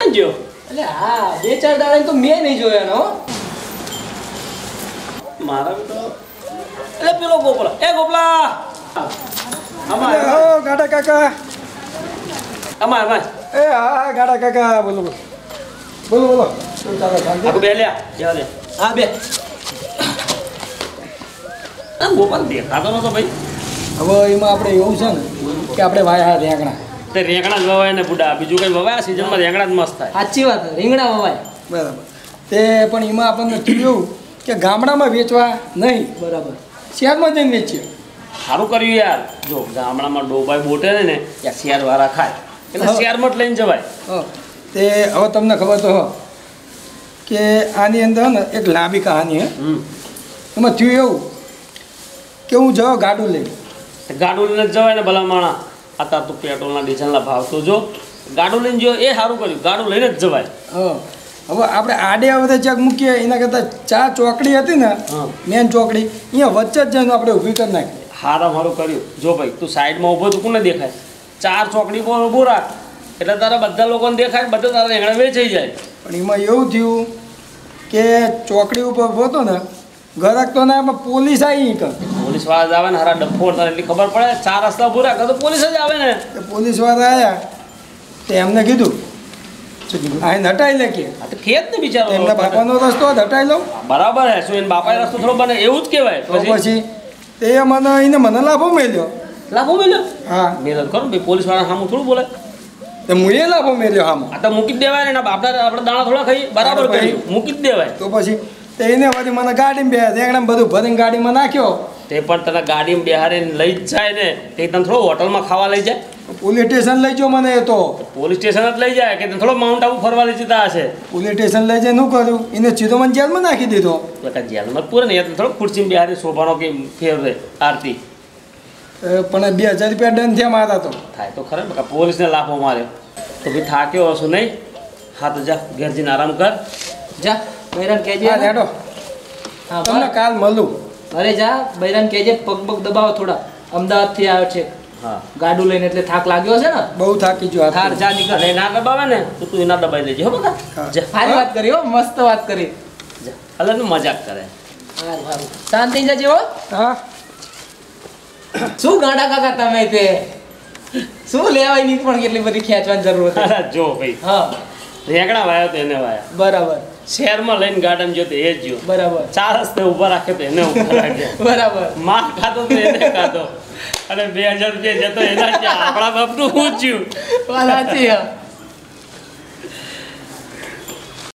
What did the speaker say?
જો એટલે હા 2-4 દાડા તો મેં નહીં જોયા નો મારા તો એટલે પેલો ગોપલા એ ગોપલા અમાર હો ગાડા કાકા અમાર એ હા ગાડા કાકા બોલો બોલો બોલો શું ચાલે શાંતિ? આ બે લ્યા જવા દે હા બે આ ગોપાલ દેખાતો નતો ભાઈ હવે એમાં આપણે એવું છે ને કે આપણે વાયા રેંગણા તે રેંગણા જ વવાય ને બુડા બીજું કઈ વવાય આ સીઝનમાં રેંગણા જ મસ્ત થાય સાચી વાત રીંગણા વવાય બરાબર તે પણ એમાં આપણને થયું એવું કે ગામડામાં વેચવા નહીં બરાબર શહેરમાં જઈને વેચીએ સારું કર્યું યાર જો ગામડામાં ડોબાઈ બોટે ને ત્યાં શિયાળવાળા ખાય એટલે હા. શિયાળમાં જ લઈને જવાય તે હવે તમને ખબર તો હો કે આની અંદર ને એક લાંબી કહાની હે એમાં થયું એવું કે હું જાઉં ગાડું લઈ તે ગાડું લઈને જ જવાય ને ભલા માણા અત્યારે તું પેટ્રોલના ડીઝલના ભાવ તો જો ગાડું લઈને જો એ સારું કર્યું ગાડું લઈને જ જવાય હવે આપણે આડે હવે ચેક મૂકીએ એના કરતાં ચા ચોકડી હતી ને હા. મેન ચોકડી અહીંયા વચ્ચે જ જઈને આપણે ઊભી કરી નાખીએ સારું કર્યું જો ભાઈ તું સાઈડમાં ઊભો તો કોને દેખાય 4 ચોકડી પર ઊભો રાખ એટલે તારા બધા લોકોને દેખાય બધા તારા રેંગણા વેચાઈ જાય પણ એમાં એવું થયું કે ચોકડી ઉપર ઊભો હતો ને ગરાક તો ના એમાં પોલીસ આવી કર પોલીસ વાળા જ આવે ને હારા ડફોર તને એટલી ખબર પડે 4 રસ્તા ઊભું રાખ તો પોલીસ જ આવે ને પોલીસવાળા આવ્યા તે એમને કીધું આ હટાવી લે કે આ તો ખેત ને બિચારો એમના બાપાનો રસ્તો જ હટાવી લઉં બરાબર હે શું એને બાપાએ રસ્તો થોડો બને એવું જ કહેવાય તો પછી તે મને લાભો મેલ્યો લાભો મેલ્યો હા મેલ કરો ભાઈ પોલીસ વાળા સામું થોડું બોલે તો હું એ લાભો મેલ્યો આમ આ તો મૂકી જ દેવાય ને આપણે દાણા થોડા ખાઈ બરાબર કર્યું મૂકી જ દેવાય તો પછી તે એને વળી મને ગાડીમાં બે રેંગણા બધું ભરીને ગાડીમાં નાખ્યો તે પણ તને ગાડીમાં બેહારીને લઈ જ જાય ને તે તને થોડો હોટલમાં ખાવા લઈ જાય પોલીસ સ્ટેશન લઈ જાઓ મને એ તો પોલીસ સ્ટેશન જ લઈ જાય કે તને થોડો માઉન્ટ આબુ ફરવા લઈ જતા હશે પોલીસ સ્ટેશન લઈ જઈને શું કર્યું એને સીધો મને જેલમાં નાખી દીધો એટલે જેલમાં પૂરે ને તને થોડો ખુરશીમાં બેહારી શોભાનો કે ફેરવે આરતી પણ 2000 રૂપિયા દંડ થયા મારા તો થાય તો ખરે ને પોલીસને લાફો માર્યો તો ભાઈ થાક્યો હશું નહીં હા તો જા ઘેર જઈને આરામ કર જા બૈરાન કહેજે હા લેડો હા તમને કાલ મળું અરે જા બૈરાન કહેજે પગ દબાવો થોડા અમદાવાદથી આવ્યો છે હા ગાડું લઈને એટલે થાક લાગ્યો છે ને બહુ થાકી ગયો થાર જા નીકળ અને ના દબાવે ને તો તું એના દબાઈ લેજે હો બકા હા. જા સારી વાત કરી હો મસ્ત વાત કરી જા અલગ મજાક કરે સારું સારું શાંતિ જજે હો હા શું ગાડા કાકા તમે તે શું લેવાય નહીં પણ કેટલી બધી ખેંચવાની જરૂર હતી અરે જો ભાઈ હા રેંગણા વાયો તો એને વાયા બરાબર શહેરમાં લઈને ગાર્ડન જો તો એ જ જો બરાબર 4 રસ્તે ઊભા રાખે તો એને ઊભા રાખે બરાબર માર ખાતો તો એને ખાતો અને 2000 રૂપિયા જતો એના ત્યાં આપણા બાપનું ઊંચ્યું વાત સાચી હા